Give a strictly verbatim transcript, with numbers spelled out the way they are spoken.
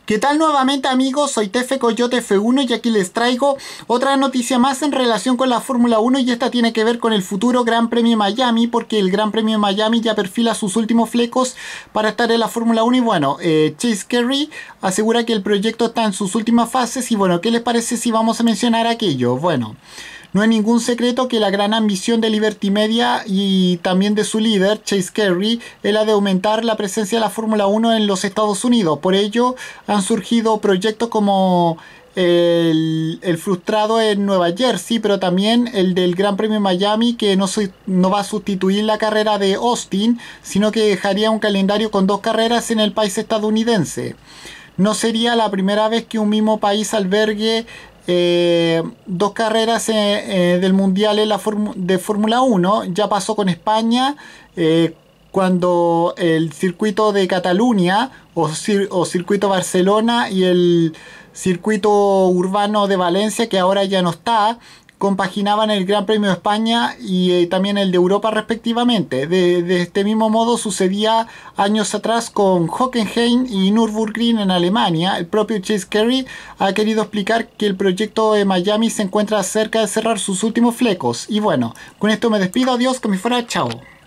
¿Qué tal nuevamente, amigos? Soy Tefe Coyote F uno y aquí les traigo otra noticia más en relación con la Fórmula uno, y esta tiene que ver con el futuro Gran Premio de Miami, porque el Gran Premio de Miami ya perfila sus últimos flecos para estar en la Fórmula uno. Y bueno, eh, Chase Carey asegura que el proyecto está en sus últimas fases. Y bueno, ¿qué les parece si vamos a mencionar aquello? Bueno, no es ningún secreto que la gran ambición de Liberty Media y también de su líder, Chase Carey, es la de aumentar la presencia de la Fórmula uno en los Estados Unidos. Por ello han surgido proyectos como el, el frustrado en Nueva Jersey, pero también el del Gran Premio de Miami, que no, su, no va a sustituir la carrera de Austin, sino que dejaría un calendario con dos carreras en el país estadounidense. No sería la primera vez que un mismo país albergue Eh, dos carreras eh, eh, del mundial en la de Fórmula uno. Ya pasó con España, eh, cuando el circuito de Cataluña o, cir o circuito Barcelona y el circuito urbano de Valencia, que ahora ya no está, compaginaban el Gran Premio de España y eh, también el de Europa respectivamente. De, de este mismo modo sucedía años atrás con Hockenheim y Nürburgring en Alemania. El propio Chase Carey ha querido explicar que el proyecto de Miami se encuentra cerca de cerrar sus últimos flecos. Y bueno, con esto me despido. Adiós, que me fuera, chao.